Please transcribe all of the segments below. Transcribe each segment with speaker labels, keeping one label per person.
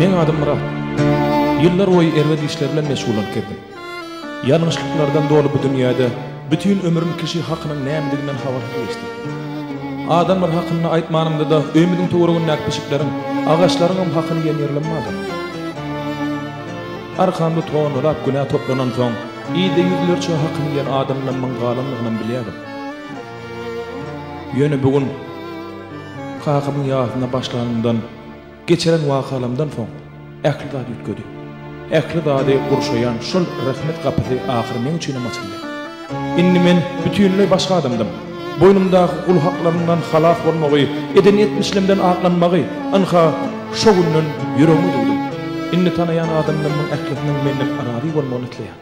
Speaker 1: Men adım Murat. Yıllar boyu erwedi işler bilen meşgul bolup keldim. Yanlışlıklardan dolu bu dünyada bütün ömrüm kişi hakkının nämeliginden habarly geçti. Adamlar hakkını aytmanymda da ömrüň toğrugyny akpyşyklaryň, agaçlaryň hakkını ýerlemadi. Arkamda toňulap günah toplanan soň, ýygy ýüzlerçe hakkını ýer adamlaryň galanlygyny bilýärdim. Ýöne bugün kakymyň ýazyna başlanandan geçeren wakalamdan soň äkli zat ýetgedi. Äkli zady gurşaýan şol rahmet gapy ahyr men üçin açyldy. Indi men bütünlüğü başga adamdym. Boynumdaky kul haklarından halas bolmagy, edeniyet mislimden aklanmagy, anha şo günden ýüregimi dugdum. Indi tanayan adamlaryň äkliniň menden arady bolmagyny tilýär.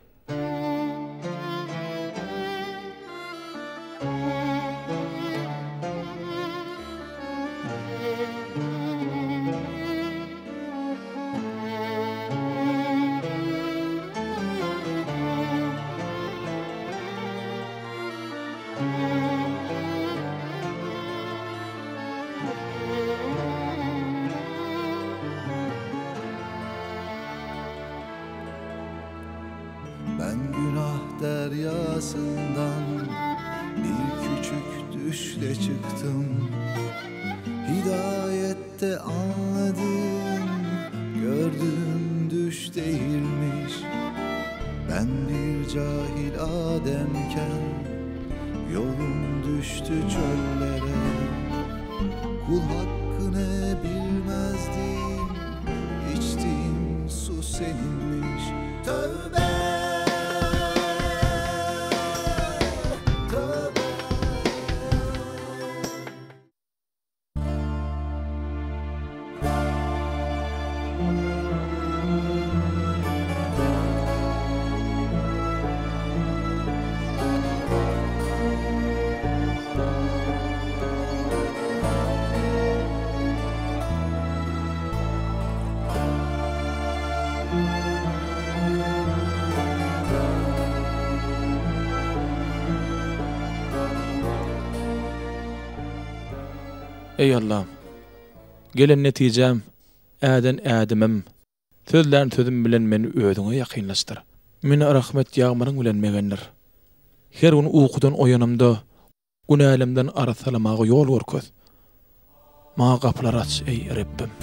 Speaker 2: Ben günah deryasından bir küçük düşle çıktım. Hidayette anladım, gördüğüm düş değilmiş. Ben bir cahil Ademken yolum düştü çöllere. Kul hakkını bilmezdim, içtiğim su seninmiş. Tövbe.
Speaker 1: Ey Allah'ım, gelen netijem, äden ädimim, sözlän sözüm bilen meni özüňe ýakynlaşdyr. Meni rahmet ýağmuryň bilen megendir. Her gün uykudan oýanymda, günälimden arasalamagy ýol görköz. Maňa gaplar aç ey Rabbim.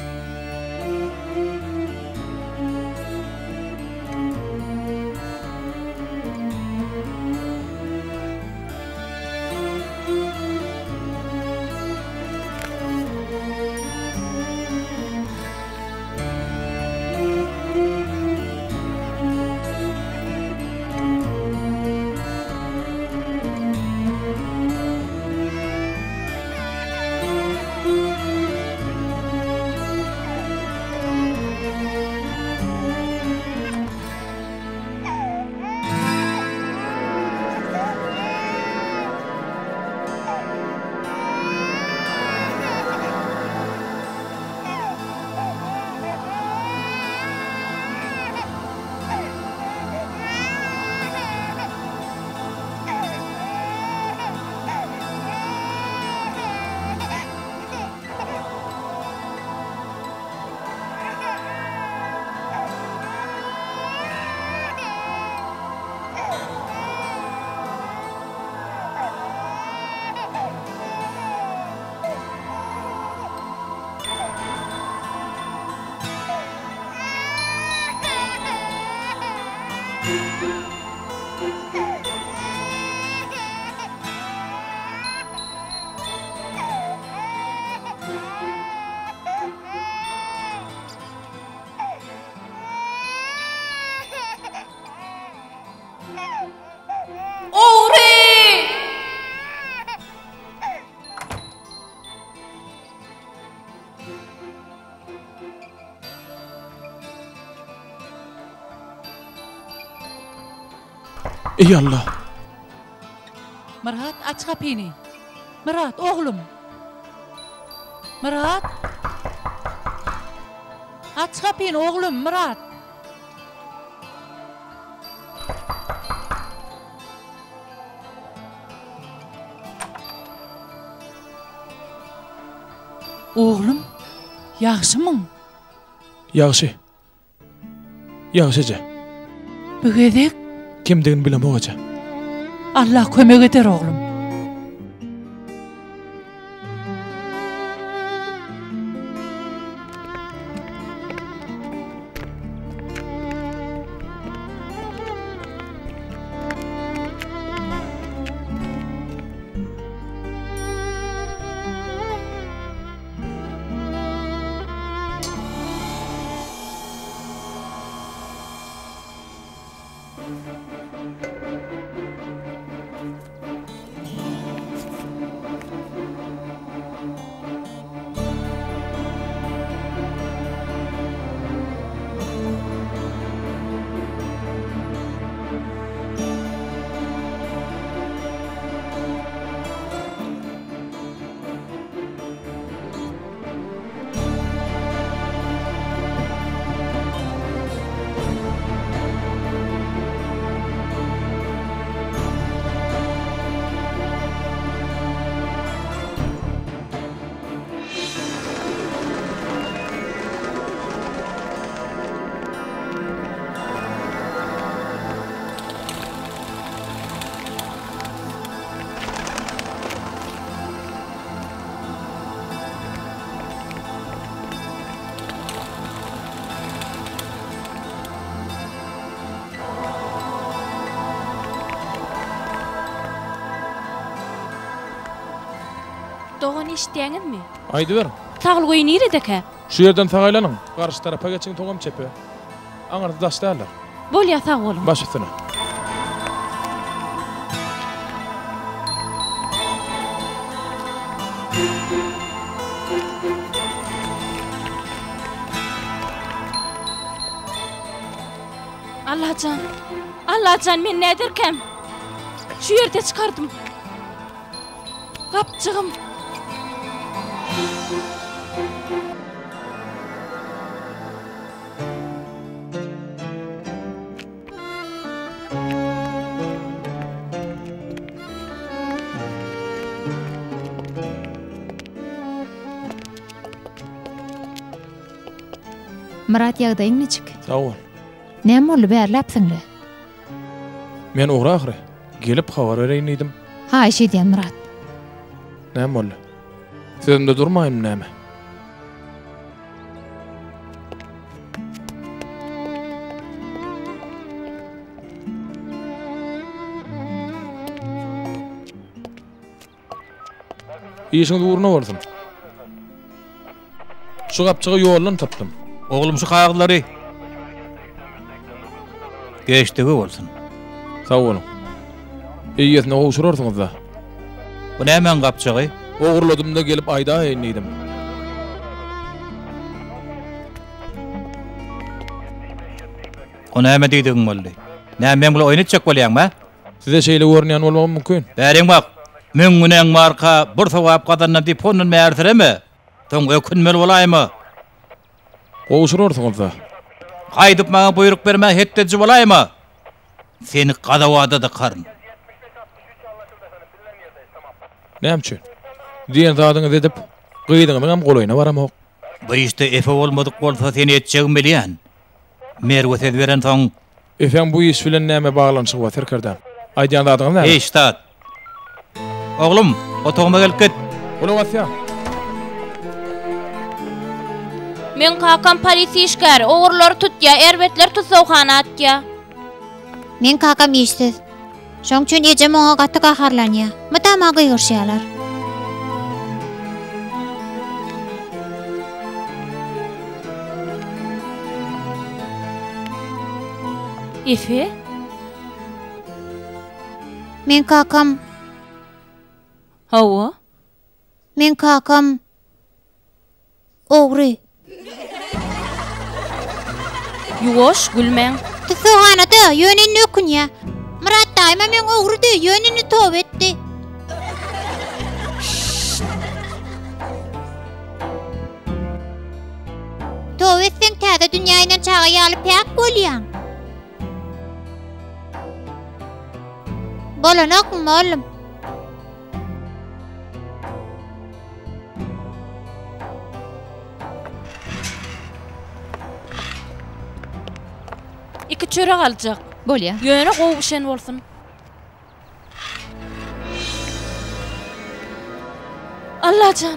Speaker 1: Ey Allah!
Speaker 3: Murat, aç kapını. Murat, oğlum. Murat. Aç kapını oğlum, Murat. Oğlum, yaxşımın?
Speaker 1: Ýagşy. Ýagşyja.
Speaker 3: Bögedek
Speaker 1: Kimdigini bilemogaça.
Speaker 3: Allah kömek eder oglum.
Speaker 4: Doğan işdeňizmi?
Speaker 1: Aýdy ber.
Speaker 4: Taglygy nerede?
Speaker 1: Şu yerden tagaýlanyň. Garşy tarafa geçiň toňam çepe. Aňarda daşdallar.
Speaker 4: Bolýa sag bolun.
Speaker 1: Baş üstüne.
Speaker 4: Allahcan men nädirkem? Şu ýerde çykardım. Gapçygym.
Speaker 5: Murat ýagdaýyň niçik?
Speaker 1: Sağ ol.
Speaker 5: Näme bolu bärläpsiňle?
Speaker 1: Men ugra ahry. Gelip habar bereýin idim.
Speaker 5: Ha, eşidýän Murat.
Speaker 1: Näme boldy? Sözümde durmaýym näme? İşiňiz uğruna bolsun. Şu gapçygy ýoldan tapdym.
Speaker 6: Oğlum şu kayakları. Geçtigi bolsun.
Speaker 1: Sağ olun. İýetine gowşurarsyňyz da.
Speaker 6: Bu nämen gapçygy?
Speaker 1: Ogurladymda gelip aýda eýnidim.
Speaker 6: O näme diýdiň boldy? Nämen bula oýnatjak bolýarmy?
Speaker 1: Size şeýle görnýän bolmagym mümkin.
Speaker 6: Bäriň bak. Men günen marka bir sowap gadanna diýip onun määrdiremi? Toň ökünmel bolaýmy?
Speaker 1: Gowşurarsyňyz da.
Speaker 6: Gaýdyp maňa buyruk berme hetdeji bolaýmy? Seni gadawada da karın.
Speaker 1: Näme? Diýen zadyňyz edip, gyýdyňyň hem golaýyna baramok.
Speaker 6: Bu işte efe bolmadyk bolsa seni etjegim bilýän. Merwet beren soň
Speaker 1: Efem bu iş bilen näme baglanşyk bar terkerden. Aýdýan zadyňyz näme?
Speaker 6: Eştat. Oglum, otoguma gelip git.
Speaker 1: Ola wasya.
Speaker 4: Men kakam polisi işgär, ogurlary tutýa, erbetler tutsawhana atýa.
Speaker 5: Men kakam işsiz. Şoň üçin ejem oňa gaty gaharlanýa. Mydama gyýrşýarlar.
Speaker 4: Efe?
Speaker 5: Men kakam,
Speaker 4: Hawa?
Speaker 5: men kakam ogry.
Speaker 4: Ýuwaş, gülmeň.
Speaker 5: Tutsawhanada ýönünni ökünýä. Murat daýma men ogry diýip ýönünni top etdi. Top etseň täze dünýäden çaga ýalyp pek bolýan. Bolanokmy oğlum?
Speaker 4: 2 çöre galjak.
Speaker 5: Bolýa.
Speaker 4: Ýöne gowuşan bolsun. Allahcan.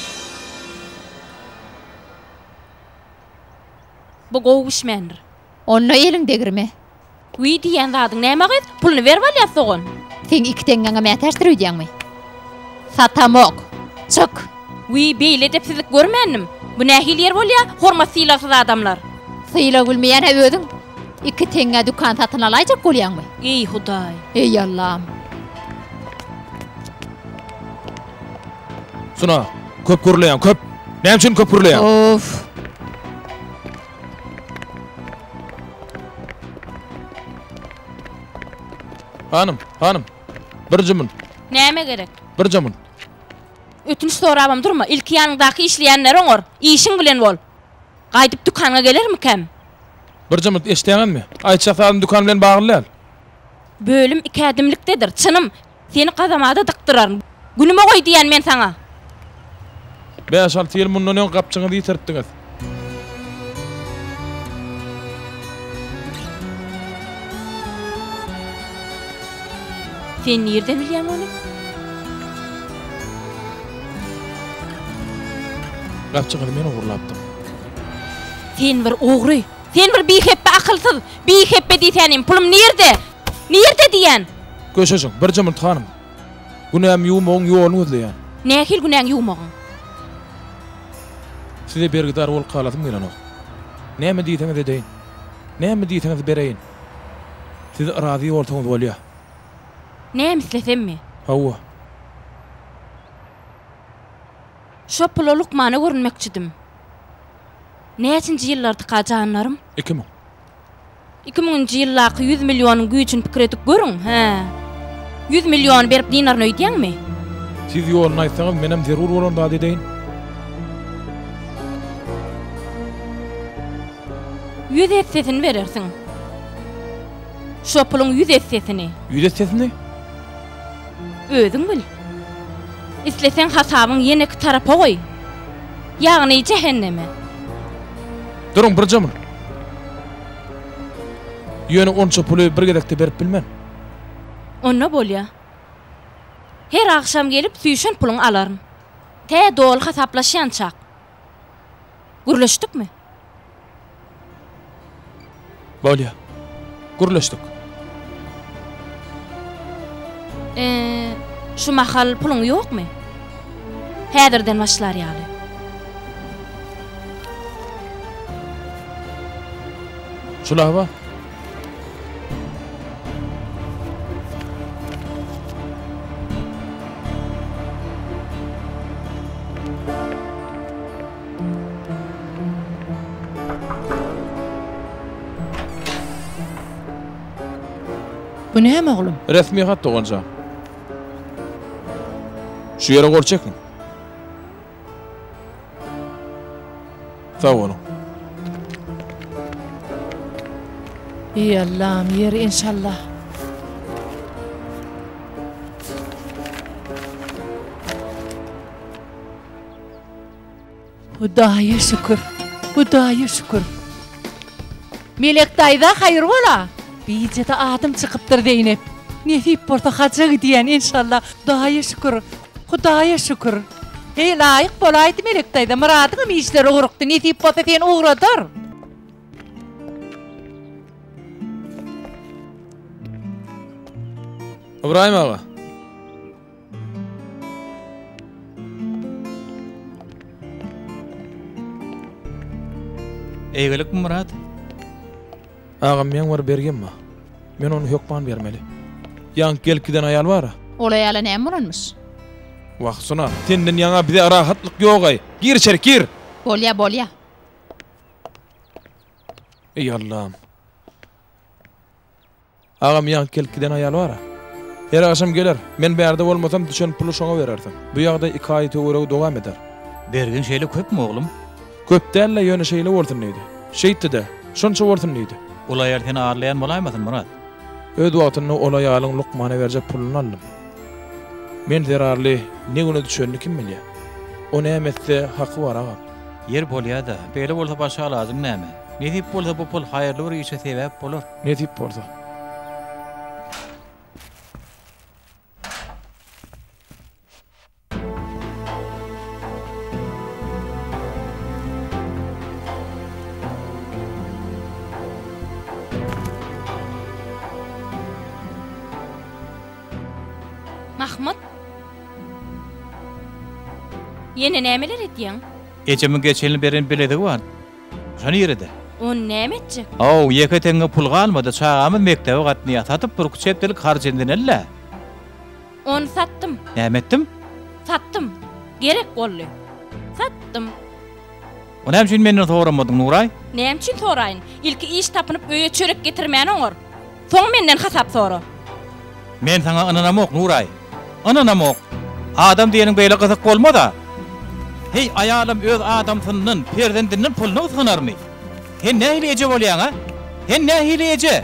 Speaker 4: Bu gowuşmandyr.
Speaker 5: Onna eliň degirme.
Speaker 4: Wi diýen zadyň näme gyz? Pulny ber bolýar soňun.
Speaker 5: Sen 2 tengaňa mätäşdir öýdäňmi? Satamok. Çık.
Speaker 4: Wi beýle depsizlik görmändim. Bu nähil yer bolýar? Hormat sylasyz adamlar.
Speaker 5: Syla bilmeýän öýdüň. 2 tenga dukan satyn alaýjak bolýarmy?
Speaker 4: Ey Hudaý.
Speaker 5: Ey Allah'ım.
Speaker 1: Suna, köp gürleýän, köp. Näme üçin köp gürleýän?
Speaker 5: Of.
Speaker 1: Hanım. Bir jymyn,
Speaker 4: Näme gerek?
Speaker 1: bir jymyn.
Speaker 4: Ötünç sorabam durma. İlk ýanyndaky işleýänler oňor. İşiň bilen bol. Gaýdyp dukana gelermi kem?
Speaker 1: Bir jymyn eşdeýänmi? Aýtjak adam dukan bilen baglanýar.
Speaker 4: Bölüm 2 adımlıktadır. Çınım, seni kazamada dıktırarım. Günüme koy diyen men sana.
Speaker 1: 5-6 ýyl mundan öň gapçyňyzy ýitiripdiňiz.
Speaker 4: Sen nereden bilýän onu?
Speaker 1: Gapçyňyzy men ugurlapdym.
Speaker 4: Sen bir ogry. Sen bir biheppe akılsız. Biheppe diýsenim, pulum nerede? Nerede diýen?
Speaker 1: Göşeşiň, bir jymyn hanım. Günäm ýumoň ýoluny özleýän.
Speaker 4: Nähil günäň ýumagyň?
Speaker 1: Size bergidar bolup kaladym gelenok. Näme diýseňiz edeýin. Näme diýseňiz bereýin. Siz razy bolsaňyz bolýar.
Speaker 4: Näme islesemmi?
Speaker 1: Hawa.
Speaker 4: Şo pul Lukmana görünmekçidim. Näçinji ýyllardy gajanlarym?
Speaker 1: 2000.
Speaker 4: 2000-nji ýyllaky 100 millionyň güýçün pikir edip görüň, he. 100 milyon berip dinaryny öýdýäňmi?
Speaker 1: Siz ýoluny aýtsaňyz menem zerur bolan da edeýin.
Speaker 4: 100 hissesini verersin. Şo pulun 100 hissesini.
Speaker 1: 100 hissesini?
Speaker 4: Özüň bil. İslesen hasabyň ýene-ki tarapa goý. Ýagny cehenneme.
Speaker 1: Durun bir jymyn. Ýöne onça puly bir gedekde berip bilmän.
Speaker 4: Onna bolýa. Her akşam gelip süýşen puluň alaryn. Te dol hasaplaşýançak. Gürleşdikmi?
Speaker 1: Bolýa. Gürleşdik.
Speaker 4: Şu mahal puluň ýokmy? Häzirden başlar ýaly.
Speaker 1: Şulaba.
Speaker 3: Bu näme oglum?
Speaker 1: Resmi hat doganca. Şu ýere gorçakyn. Sağ olun.
Speaker 3: Ey Allah'ım, yer inşallah. Hudaýa şükür. Hudaýa şükür. Melek daýda hayır bola. Biýjede adam çykypdyr deýnep. Nesip bolsa haja gidiýän inşallah. Hudaýa şükür. Hudaýa şükür. Hey laýyk bolaýdy melek daýda. Muradyňam işleri urukdy. Nesip bolsa sen ugradyr.
Speaker 1: İbrahim ağa.
Speaker 6: Eýgelik mi Murat?
Speaker 1: Ağam men var bergenmi? Men onu hökman bermeli. Ýa gelkiden aýal bara.
Speaker 5: Olay ala näme bolanmyş?
Speaker 1: Wagtyna senden ýaňa bize rahatlyk ýok-aý. Gir içeri, gir.
Speaker 5: Bolýa.
Speaker 1: Ey Allah'ım. Ağam ýa gelkiden aýal bara. Her akşam geler. Men bärde bolmasam düşen pulu şoňa bererdim. Bu ýagda 2 aý töwereg dogam eder.
Speaker 6: Bergin şeýle köpmi oglum?
Speaker 1: Köp dälle ýöne şeýle bolsun diýdi. Şeýtdi-de. Şonça bolsun diýdi.
Speaker 6: Ula ýer seni ağırlayan bolaýmasyn Murat?
Speaker 1: Öz wagtyny ola ýalyň Lukmana berjek puluny aldym. Men zerarly ne güne düşenini kim bilýär? O näme etse haky var agam.
Speaker 6: Yer bolýa-da, beýle bolsa başga lazym näme? Ne dip bolsa bu pul hayırlı bir işe sebep bolur.
Speaker 1: Ne dip bolsa.
Speaker 4: Mahmud. Yine nämeler etdiň?
Speaker 6: Ecemin geçelini beren biledi var. Şonu yerede.
Speaker 4: O nämetjek?
Speaker 6: Aw, yeketenge pul galmady, çağamy mektebe gatnyat satyp bir çepdelik harjenden elle.
Speaker 4: Onu sattım.
Speaker 6: Nämetdim?
Speaker 4: Sattım. Gerek bolly. Sattım.
Speaker 6: O näme üçin meni soramadың, Nuray?
Speaker 4: Näme üçin soraýyn? İlki iş tapynyp öýe çörek getirmän oňor. Soň menden hasap sora.
Speaker 6: Men sana ananamok, Nuray. Ananamok. Adam diýeniň beýle gyzyk bolmada. Hey ayalım öz adamsynyň perzendinden pulny utanarmy? Sen ne hilece bolýan ha? Sen ne hilece?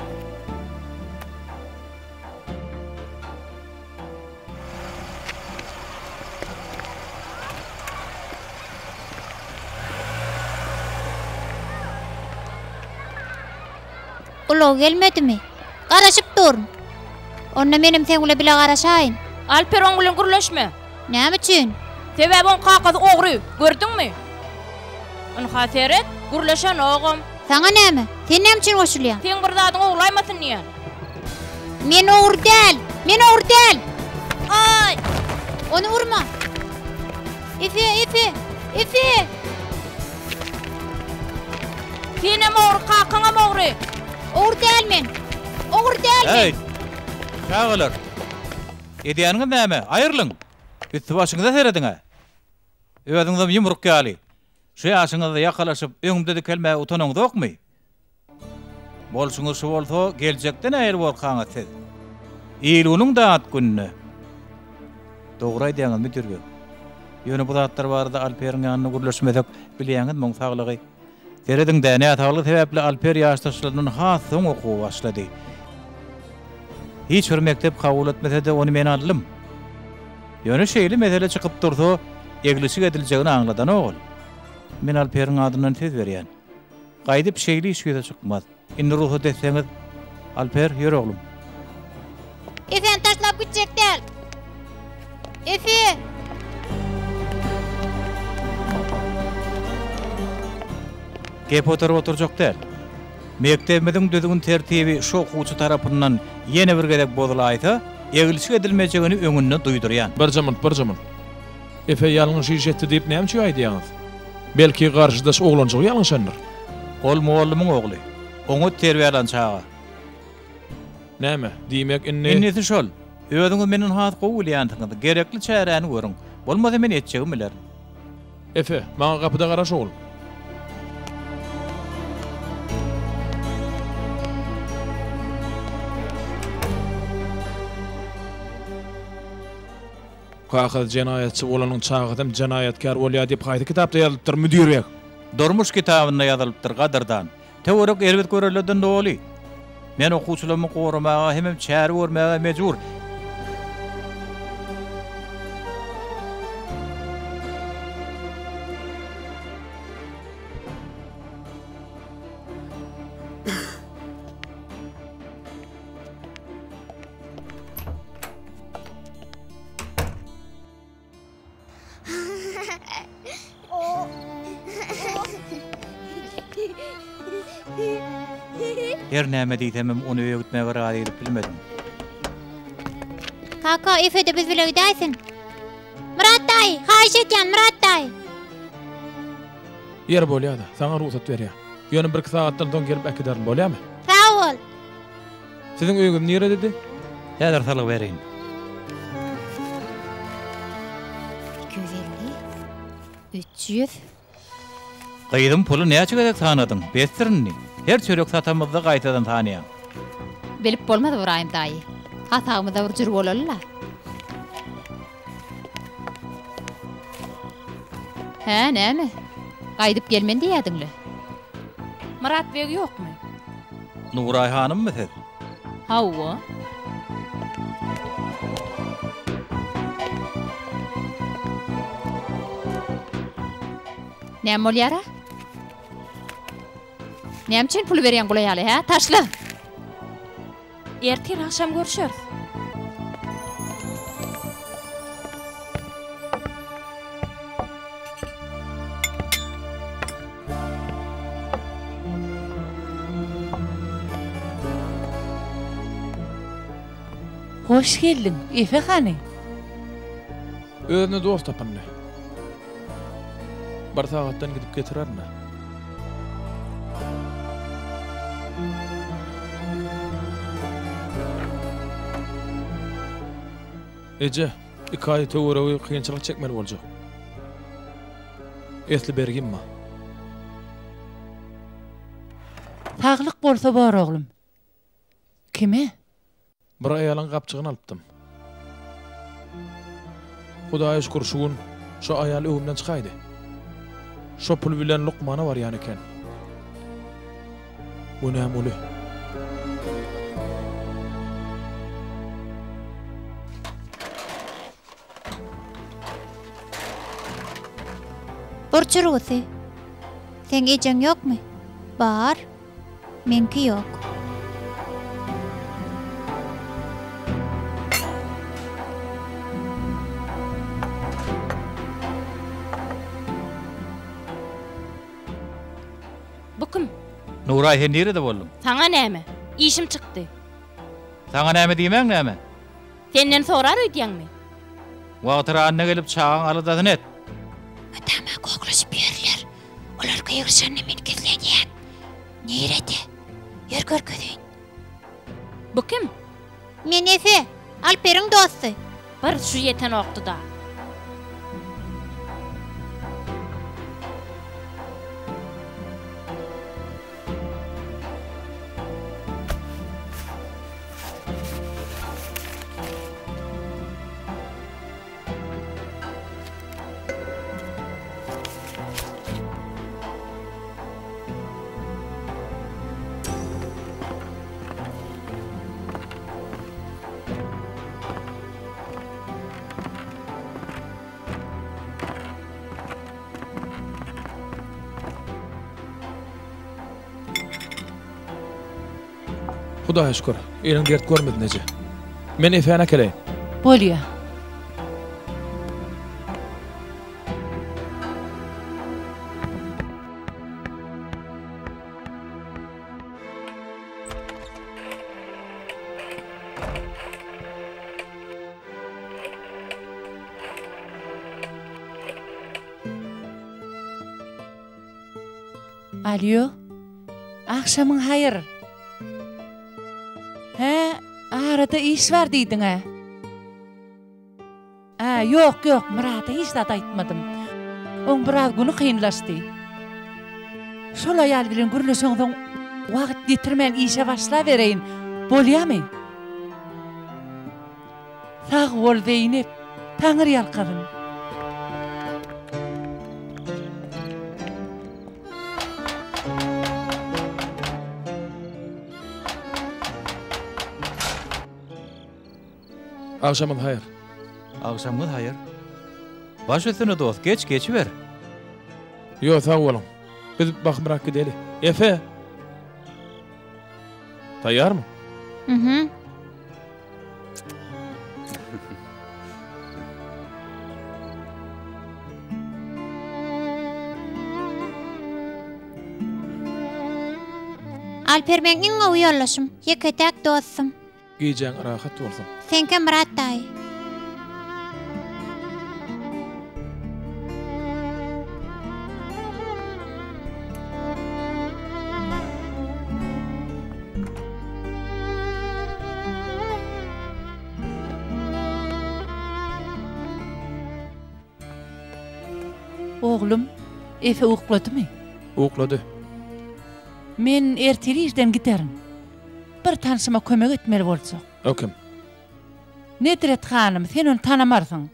Speaker 5: Ulu gelmedimi? Garaşıp durun. Onna menim seňle bile garaşaýyn.
Speaker 4: Alper oň bilen gürleşme.
Speaker 5: Näme üçin?
Speaker 4: Sebäbi on kakazy ogry, gördüňmi? On haseret, gürleşen ogum.
Speaker 5: Saňa näme? Sen näme üçin goşulýan?
Speaker 4: Sen bir zadyň oglaýmasyn diýen.
Speaker 5: Men ogry däl. Men ogry däl.
Speaker 4: Ay!
Speaker 5: Onu vurma. Efe.
Speaker 4: Senem ogry, kakaňam ogry.
Speaker 5: Ogry däl men. Ogry däl men.
Speaker 6: Hey! Çağılır. Edýäňiz näme? Aýyrlyň. Üstü başyňyza serediňe. Öwediňizem ýumruk ýaly. Şu ýaşyňyzda ýakalaşyp öňümde dikelmäge utanaňyz okmy? Bolşuňyz şu bolsa geljekden äýer bolkaňyz siz. Ýylynyň daat gününe. Dogry aýdýaňyz müdürge. Ýöne bu zatlar barada Alperiň ýanyna gürleşmesek bilýäňiz moň saglygy. Serediň däne atagly sebäpli Alper ýaşdaşlarynyň hasyň okuw başlady. Hiç bir mektep kabul etmese de onu men aldım. Ýöne şeýle mesele çykyp dursa, eglisik ediljegini aňladan ogul. Men Alperiň adynyň söz berýän. Gaýdyp şeýle iş ýüze çykmaz. Indi ruhy desseňiz, Alper ýör oglum.
Speaker 5: Efen taşlap gitjek däl. Efe.
Speaker 6: Gep oturjak däl. Mektebimiziň düzgün tertibi şu okuwçy tarapyndan ýene bir gedek bozulaýsa, eglisik edilmejegini öňünde duýdurýan.
Speaker 1: Bir zaman. Efe ýalňyş iş etdi diýip näme üçin aýdýaňyz? Belki garşydaş oglanjygy ýalňşandyr.
Speaker 6: Ol muallimyň ogly. Oňa terbiýelen çaga.
Speaker 1: Näme? Diýmek
Speaker 6: Innesi şol. Öwediňiz meniň hat gowy ýantyňyzy gerekli çäreni görüň. Bolmasa men etjegim biler.
Speaker 1: Efe, maňa gapyda garaş ogul. Kakaz jenayetçi bolanyň çağydym jenayetkar bolýar diýip gaýdy kitapda ýazypdyr müdürek.
Speaker 6: Durmuş kitabynda ýazylypdyr gadardan. Teorik elbet göreleden doli. Men okuwçylary goramaga hemem çäri görmäge mejbur. Her näme diýsem onu öýütmäge razy edip bilmedim.
Speaker 5: Kaka Efe de biz bile gidersin. Murat dayı, haýyş etýän Murat dayı.
Speaker 1: Yer bolýar-da, saňa ruhsat berýär. Ýöne 1 saatdan soň gelip äkiderin bolýarmy?
Speaker 5: Sağ ol.
Speaker 1: Siziň öýüňiz nere dedi?
Speaker 6: Häzir salyp bereýin.
Speaker 5: 250, 300.
Speaker 6: Gaýdym puly näçe gedek tanadyň? Bestirini. Her çörek satamyzda gaýtadan tanýan.
Speaker 3: Bilip bolmady Ibrahim daýy. Hatagymyza bir jür bolallar. Hä, näme? Gaýdyp gelmen diýädiňle.
Speaker 4: Murat beg ýokmy?
Speaker 6: Nuray hanymmy siz?
Speaker 3: Hawa. Näme bolýar?
Speaker 5: Nämçin pul berýän gulaýaly ha? Taşla.
Speaker 4: Ertir akşam görüşürüz.
Speaker 3: Hoş geldin, Efe hany?
Speaker 1: Özüne dost tapanny. Bir sagatdan gidip getirermi? Ece, ikaý töwerewi kynçylyk çekmeli boljak. Esli bergimmi?
Speaker 3: Taglyk bolsa bar oglum. Kime?
Speaker 1: Bir aýalyň gapçygyny alypdym. Hudaýa şükür şu gün şu aýaly öwümden çykaýdy. Şo pul bilen lukmana var ýany eken. Bu näme uly?
Speaker 5: Burçurusy. Sen ejeň ýokmy? Bar. Menki ýok.
Speaker 4: Bu kim?
Speaker 6: Nuray hen nerede boldum?
Speaker 4: Sana näme? İşim çıktı.
Speaker 6: Sana näme diýmeň näme?
Speaker 4: Senden sorar öýdýäňmi?
Speaker 6: Wagtyra anna gelip çağın alydatyn et.
Speaker 5: Atama goglaşyp berler. Olar gyýyrşany men keslenýän. Nerede? Yer görkezin.
Speaker 4: Bu kim?
Speaker 5: Men Efe, Alperiň dosty.
Speaker 4: Bir şu yeten oktu da.
Speaker 1: Hudaýa şükür, eliň dert görmedin Ece. Men Efe'ne keleýin.
Speaker 3: Bolýa. Alyo. Akşamın hayır. He, arada iş var diýdiň ha. Yok, Murata hiç zat aýtmadym. Oň biraz güni kynlaşdy. Şol aýal bilen gürleşeňden wagt ýetirmän işe başla bereýin. Bolýarmy? Sag bol Zeynep, taňyr ýalkabyn.
Speaker 1: Akşamın hayır.
Speaker 6: Akşamın hayır. Baş üstüne dost geç ver.
Speaker 1: Yo sağ olun. Biz bakmırak gideli. Efe. Tayyar mı?
Speaker 5: Mhm. Alper men iň gowy ýollaşym. Ýeketek dostum.
Speaker 1: Giyeceğin rahat olsun.
Speaker 5: Senke Murat daý.
Speaker 3: Oglum, Efe ukladymy?
Speaker 1: Uklady.
Speaker 3: Men erteli işden giderim. Bir tanışyma kömek etmeli bolsak.
Speaker 1: Okim.
Speaker 3: Nedret hanım, sen onu tanamarsın.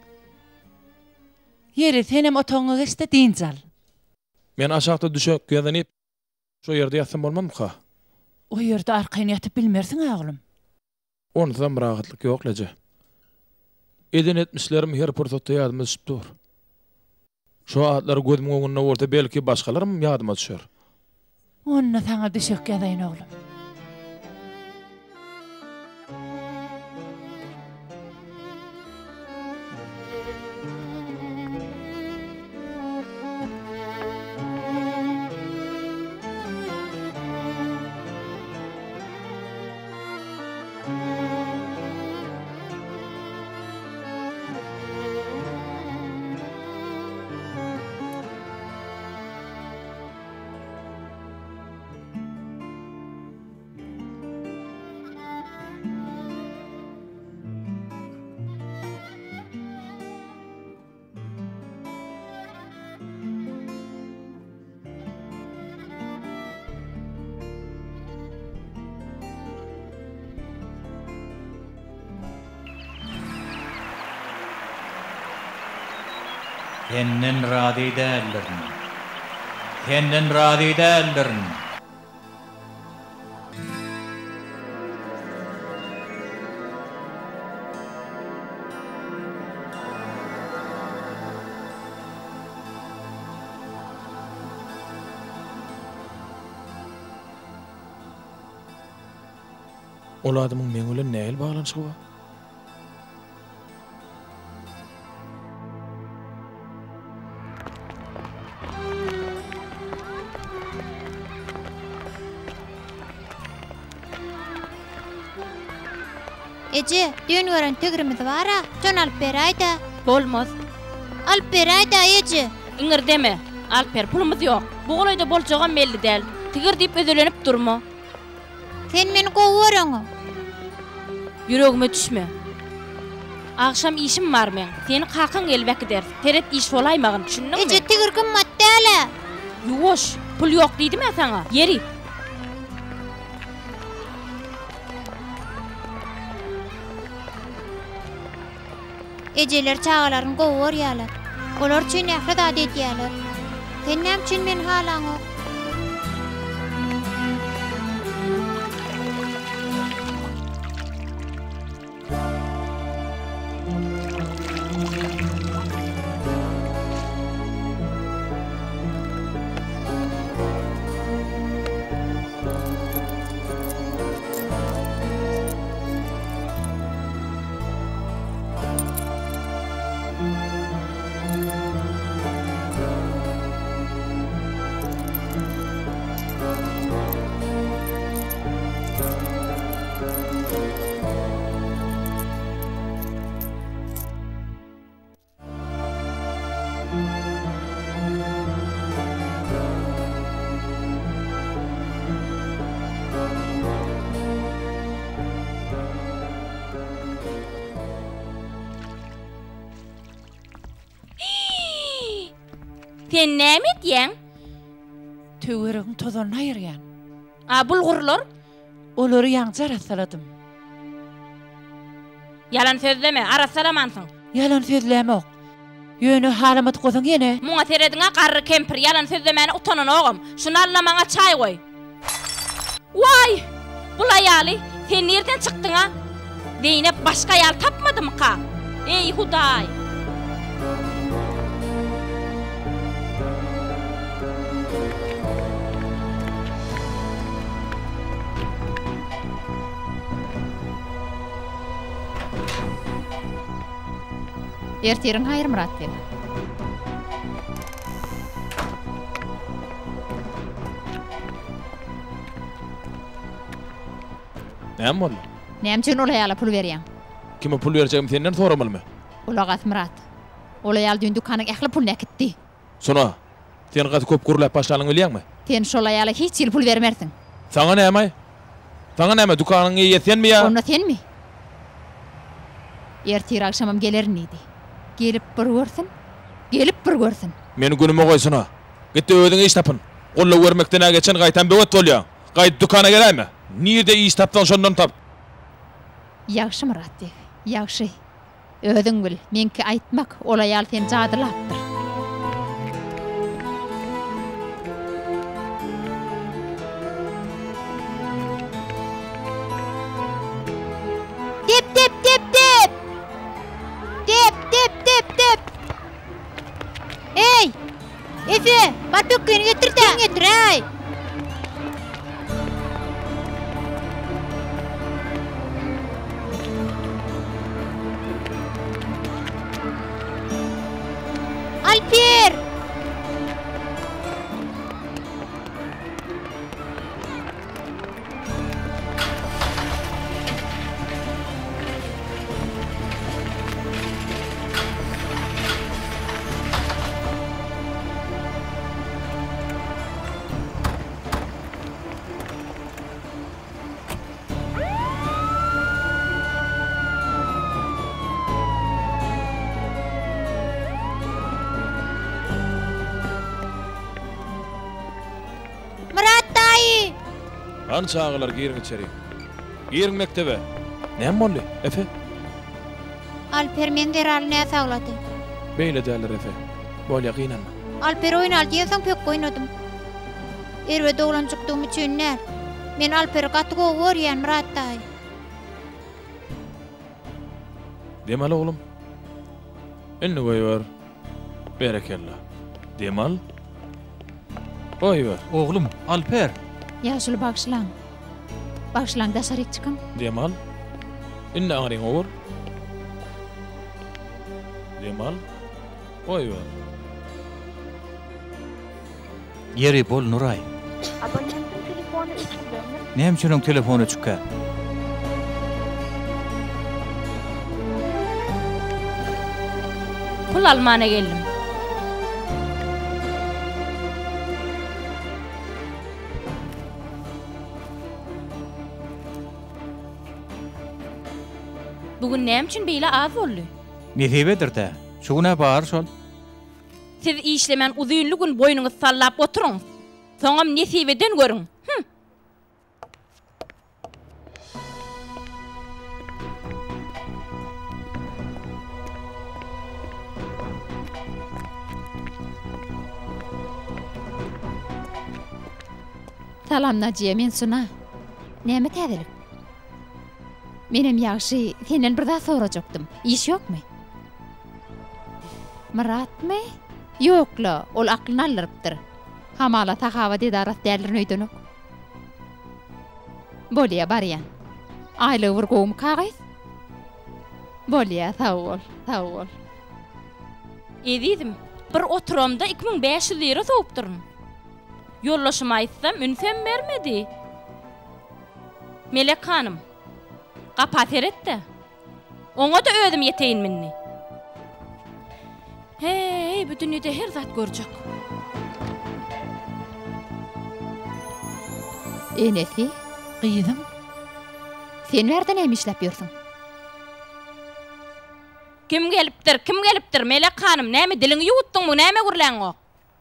Speaker 3: Yeri senem otoňa geçdi diýinjal.
Speaker 1: Men aşağıda düşüp ýazanyp şu ýerde ýatsam bolmam ha?
Speaker 3: O ýerde arkaýny ýatyp bilmersiň oglum.
Speaker 1: Ondan rahatlyk ýok leje. Eden etmişlerim her pursatda ýadyma düşüp dur. Şu atlar gözüm öňünde bolsa belki başgalarym ýadyma düşer.
Speaker 3: Onna sana düşük gedayın oğlum.
Speaker 6: Senden razı değillerin. Senden razı değillerin.
Speaker 1: Ol adamyň meň bilen nähil baglanşygy bar?
Speaker 5: Ece, dün gören tögrimiz bara, jon alıp beraýda.
Speaker 4: Bolmaz.
Speaker 5: Alıp beraýda Ece.
Speaker 4: Iňir deme. Alper pulumuz ýok. Bu golaýda boljagan belli däl. Tigir diýip ödelenip durma.
Speaker 5: Sen meni gowuraňa.
Speaker 4: Yüregime düşme. Akşam işim var men. Seni kakın gelbek der. Teret iş olaymagyn, düşündün mü?
Speaker 5: Ece tigir kymmat däle.
Speaker 4: Yuwoş, pul ýok diýdim ya sana. Yeri.
Speaker 5: Ejeler çağalaryň gowur ýalar. Olar üçin nählet adet ýalar. Sen näme üçin men halaňa?
Speaker 4: Sen näme diýen?
Speaker 3: Töweregiň tozan aýyrýan.
Speaker 4: A bulgurlar?
Speaker 3: Olary ýaňja rasaladım.
Speaker 4: Yalan sözleme, arasalamansyň.
Speaker 3: Yalan sözlemok. Ýöne halamat gozaň ýene.
Speaker 4: Muňa terediňe garry kempir yalan sözlemeni utanan ogam. Şunu alla maňa çay goý. Vay! Bul aýaly, sen nerden çykdyň ha? Zeynep başga ýal tapmadymy ka? Ey Hudaý!
Speaker 7: Ertiriň haýyr Murat dedi.
Speaker 1: Näme boldy?
Speaker 7: Näme üçin ol aýala pul berýän?
Speaker 1: Kime pul berjegim senden soramalmy?
Speaker 7: Ulagat Murat. Ol aýal dün dukanyň ähli pul näkitdi.
Speaker 1: Sona, sen gaty köp gurulap başlaryň bilýärmi?
Speaker 7: Sen şol aýala hiç ýyl pul bermersiň.
Speaker 1: Saňa näme? Saňa näme dukanyňy ýetsenmi ýa?
Speaker 7: Onda senmi? Ertir akşamam gelerin idi. Gelip bir görsin. Gelip bir görsin.
Speaker 1: Meni günüme goýsuna. Gitdi öýüňe iş tapyn. Golla görmekden geçen gaýtan bewet bolýar. Gaýt dukana gelämi? Nirde iş tapdan şondan tap.
Speaker 7: Ýagşy Murat dedi. Ýagşy. Öýüň bil, menki aýtmak ol aýal sen jadylapdyr.
Speaker 5: Dep. Ey! Efe, bar dökkeni getir de. Getir ay. Alper!
Speaker 1: An çağılar girin içeri. Girin mektebe. Näme boldy? Efe?
Speaker 5: Alper men deraly näme saglady?
Speaker 1: Beýle däller Efe. Bolýa gynanma.
Speaker 5: Alper oýnal diýensiň pek oýnadym. Erwe doglan çykdym üçin näme? Men Alper'i gaty gowurýan Murat daý.
Speaker 1: Demal oğlum. Elini koyuver. Berekella. Demal. Koyuver.
Speaker 6: Oğlum, Alper.
Speaker 7: Ýaşuly bagşlaň. Bagşlaň da şaryk çykyn.
Speaker 1: Demal. Elini ağrıyın over. Demal. Koyuver.
Speaker 6: Yeri bol Nuray.
Speaker 8: Abonentin telefonu içinde.
Speaker 6: Näme üçin telefonu çykka?
Speaker 4: Pul almana geldim. Bugün näme üçin beýle az boldy?
Speaker 6: Nesebedir de. Şuna bar şol.
Speaker 4: Siz işlemen uzunly gün boynuňyzy sallap oturuň. Soňam nesibeden görüň.
Speaker 7: Salam Naciye, men Suna. Näme täzelik? Menem ýagşy, senden bir daha sorajakdym. İş ýokmy? Muratmy? Ýokla, ol aklyny aldyrypdyr. Hamala tahawa dedarat däldirin öýdenok. Bolýa barýan. Aýlyg bir gowum kagaýs. Bolýa, sag ol.
Speaker 4: Edidim. Bir oturamda 2500 lira soğup durun. Yollaşıma aýtsam ünsem bermedi. Melek hanım. Kapat eretdi. Oňa da özüm ýeteýin minni. Hey, bu dünýede her zat görjek.
Speaker 7: Enesi,
Speaker 3: Gyýdym.
Speaker 7: sen nerden näme işläp ýörsiň?
Speaker 4: Kim gelipdir? Melek hanım, näme diliňi ýuwutdyňmy, näme gürläň o?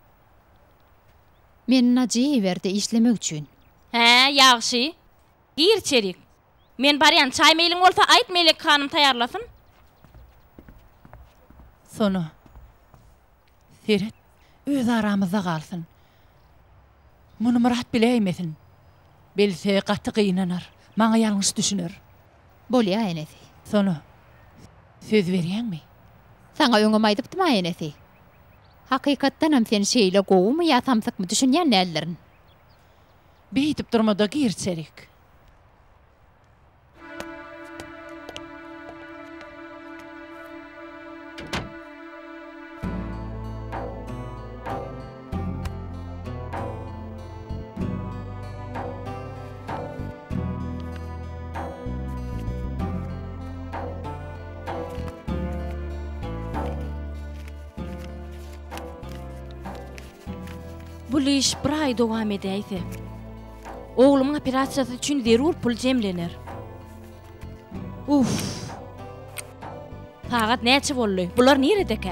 Speaker 7: Men Naciye berdi işlemek üçin.
Speaker 4: He, ýagşy. Gir içerik. Men barýan çay meýliň bolsa aýt Melek hanım taýarlasyn.
Speaker 3: Sonu. Ferit, öz aramyzda galsyn. Muny Murat bileýmesin. Bilse gaty gıynanar, maňa ýalňyş düşünür.
Speaker 7: Bolýa enesi.
Speaker 3: Sonu. Söz berýänmi?
Speaker 7: Saňa öňüm aýdypdym enesi. Hakykatdan hem sen şeýle gowumy ýa samsykmy düşünýän nälerin?
Speaker 3: Beýtip durmada girçerik.
Speaker 4: Bu iş bir ay dowam edýärse, oğlumyň operasiýasy üçin zerur pul jemlenir. Sagat näçe boldy? Bular nerede?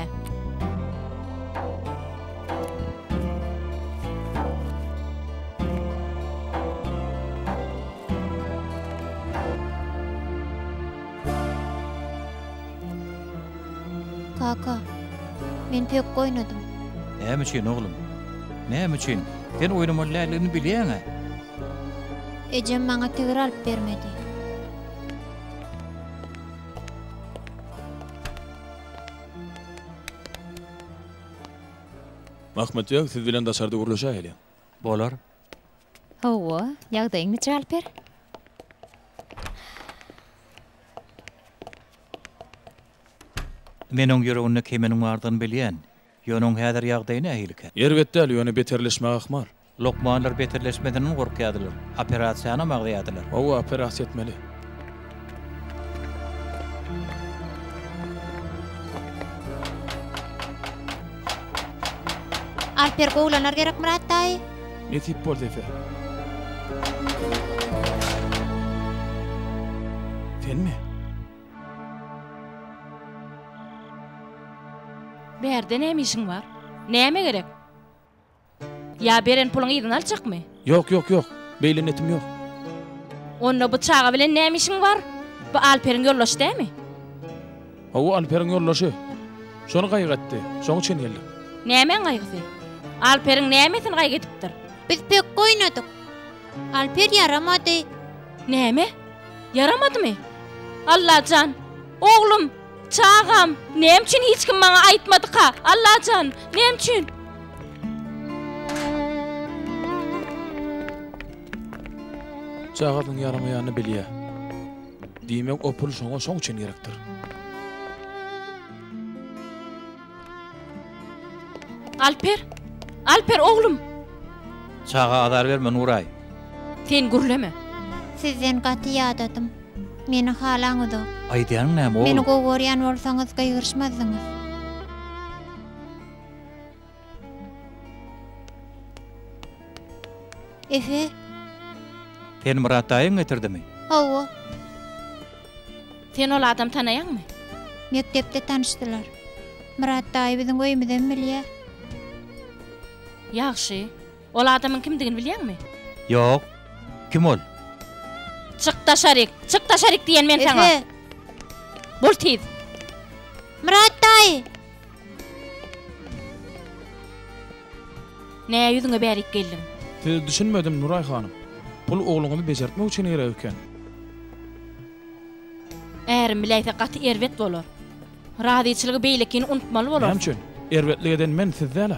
Speaker 5: Kaka, men pek oýnadym.
Speaker 6: Näme üçin oğlum? Näme üçin? Sen oýnamalygyny bilýäň-ä?
Speaker 5: Ejem maňa tegir alyp bermedi.
Speaker 1: Mahmet ýok, siz bilen daşarda gurlaşaýly.
Speaker 6: Bolar.
Speaker 7: Hawa, ýagdaýyň neçe Alper?
Speaker 6: Meniň ýüregimde kimeniň bardygyny bilýän. Ýönüň häzir ýagdaýyna ähilike.
Speaker 1: Elbetde ýöne beterleşmek ahmar.
Speaker 6: Lokmanlar beterleşmedinden gorkýadylar. Operatsiýana magdaýadylar.
Speaker 1: O operasiýa etmeli.
Speaker 5: Alper gowlanar gerek Murat daýy.
Speaker 1: Ne tip boldy efe? Sen mi?
Speaker 4: Berde näme işiň bar? Näme gerek? Ya beren puluň ýydan aljakmy?
Speaker 1: Yok. Beýlenetim yok.
Speaker 4: Onda bu çağa bilen näme işiň bar? Bu Alper'in ýollaşy dämi?
Speaker 1: O Alper'in ýollaşy. Şonu gaýgatdy. Şoň üçin geldim.
Speaker 4: Näme gaýgysy? Alper'in nämetini gaýgatdypdyr?
Speaker 5: Biz pek goýnadyk. Alper yaramady.
Speaker 4: Näme? Yaramadymy? Allahan, oglum, çağam, näme üçin hiç kim maňa aýtmady ka? Allahan, näme üçin?
Speaker 1: Çağadyň yaramaýany bilýär. Diýmek o pul şoň üçin gerekdir.
Speaker 4: Alper oglum.
Speaker 6: Çağa adar berme Nuray.
Speaker 4: Sen gürleme.
Speaker 5: Sizden gaty ýadadym. Meni halaňyzy.
Speaker 6: Aýdýan näme
Speaker 5: Meni
Speaker 6: oğlum?
Speaker 5: gowurýan bolsaňyz gaýgyrşmadyňyz. Efe,
Speaker 6: Sen Murat daýyň getirdimi?
Speaker 5: hawa,
Speaker 4: Sen ol adam tanaýanmy?
Speaker 5: mektepde tanışdylar. Murat daýy biziň goýumyzdan bilýär.
Speaker 4: Ýagşy. Ol adamyň kimdigini bilýärmi?
Speaker 6: Ýok. Kim ol?
Speaker 4: Çık taşarik diýen men sana.
Speaker 5: Efe,
Speaker 4: Bol tiz.
Speaker 5: Murat daýy.
Speaker 4: Näme ýüzüňe bärik geldim?
Speaker 1: Siz düşünmedim Nuray hanım. Pul oğluňyzy bejertmek üçin gerek eken.
Speaker 4: Ärim bileýse gaty erwet bolar. Radyçylygy beýlekini unutmaly bolar.
Speaker 1: Näme üçin? Erwetlik eden men sizde.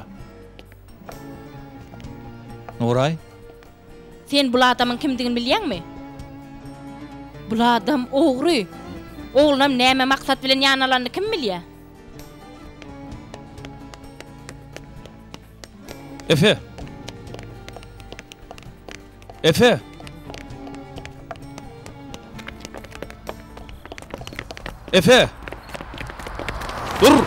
Speaker 6: Nuray?
Speaker 4: Sen bu adamyň kimdigini bilýärmi? Bu adam ogry. Oglum näme maksat bilen ýanalandy kim bilýär?
Speaker 1: Efe. Dur.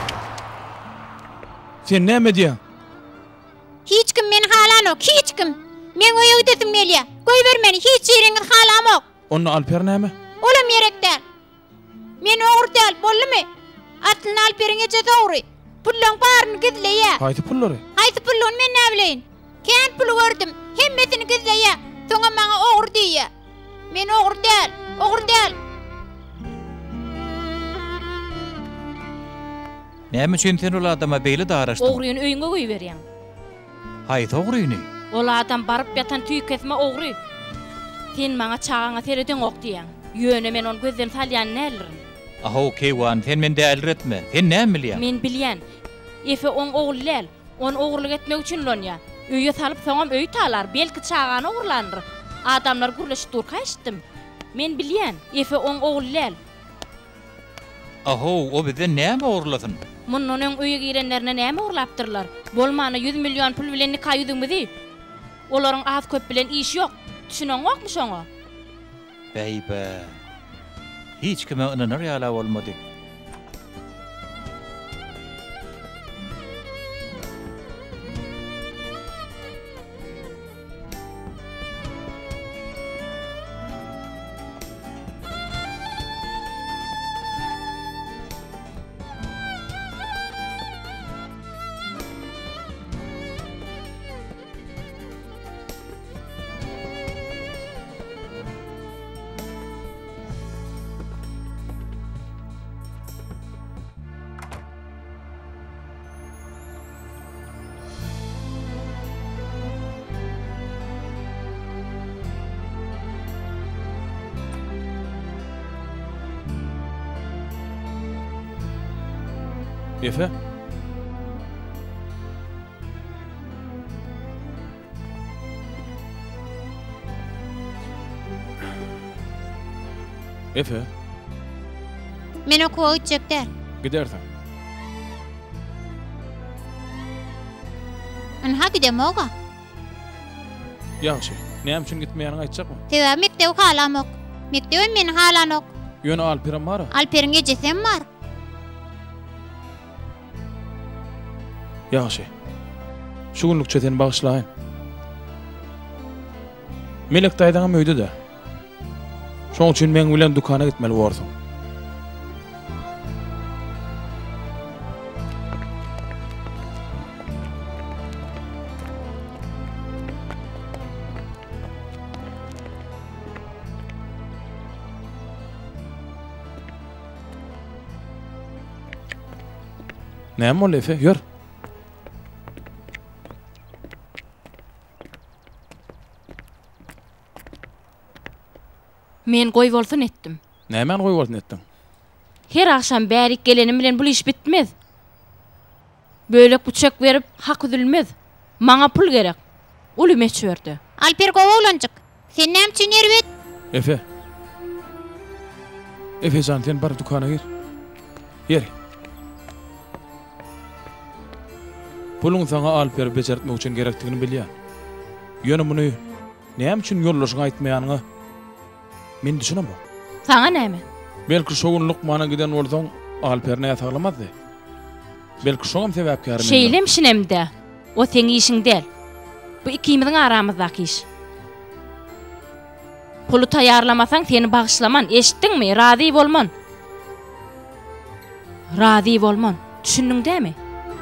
Speaker 1: Sen näme diýän?
Speaker 5: Hiç kim meni halanok, hiç kim. Men o ýigdetim melýär. Goý ber meni, hiç ýeriňiz halamok.
Speaker 1: Onda Alper näme?
Speaker 5: Olam ýerekden. Men ogry däl, boldymy? Atlyň Alperiň eje dogry. Pullaň baryny gizleýär.
Speaker 1: Haýty pullary?
Speaker 5: Haýsy pulluny men näme bileýin? Kän pul gördüm, hemmesini gizleýär. Soňa maňa ogry diýär. Men ogry däl.
Speaker 6: Näme üçin sen ol adama beýle daraşdyn?
Speaker 4: Ogryny öýüňe goýberýän.
Speaker 6: Haýt ogryny?
Speaker 4: Ol adam baryp ýatan tüý kesme ogry. Sen maňa çağaňa sereden ok diýän. Ýöne men onu gözden salýan nälirim.
Speaker 6: Aho kewan, sen mende elretme. Sen näme bilýän?
Speaker 4: Men bilýän. Efe on oglylar, on ogurlyk etmek üçin lonýa. Öýe salyp soňam öý talar, belki çağany ogurlandyr. Adamlar gürleşip dur kaçdym. Men bilýän, efe on oglylar.
Speaker 6: Aho, o bizden näme ogurladyn?
Speaker 4: Munun öň öýe girenlerine näme ogurlapdyrlar? Bolmany 100 milyon pul bilen nikah ýüzüňmizi? Olaryň az köp bilen iş ýok. Düşüneňokmy şoňa?
Speaker 6: Beýbe. Hiç kime ynanyr ýala bolmady.
Speaker 1: Efe? Efe?
Speaker 5: Men okuwa gitjekler.
Speaker 1: Giderdim.
Speaker 5: Anha gidem oga.
Speaker 1: Yaxşı. Näme üçin gitmeýäniňi aýtjakmy?
Speaker 5: Teva mektep halamok. Mektebim men halanok.
Speaker 1: Ýöne Alperim bar.
Speaker 5: Alperin gecesem var.
Speaker 1: Yaxşı. Şu günlük çeteni bagışlaýyn. Melek daýdaňa möýdi de. Şoň üçin men bilen dukana gitmeli bordum. Näme bol Efe? Ýör.
Speaker 4: Men goý bolsun etdim.
Speaker 1: Näme goý bolsun etdiň?
Speaker 4: Her akşam bärik gelenim bilen bu iş bitmez. Bölek buçak berip hak ödülmez. Maňa pul gerek. Ul ümeç berdi.
Speaker 5: Alper gowlanjyk. Sen näme üçin erbet?
Speaker 1: Efe. Efe sen bar dukana gir. Yer. Pulun sana Alper becertmek üçin gerekdigini bilýär. Ýöne muny näme üçin ýollaşyňy aýtmaýanyňy men düşünem bu.
Speaker 4: Sana näme?
Speaker 1: Belki şu gün Lukmana giden bolsaň Alper näme saglamazdy. Belki şoňam sebäpkär.
Speaker 4: Şeýlem şinemde. O seň işiň del. Bu ikimiziň aramyzdaky iş. Pulu taýarlamasaň seni bagışlaman, eşitdiňmi? Razy bolman. Razy bolman. Düşündiňmi?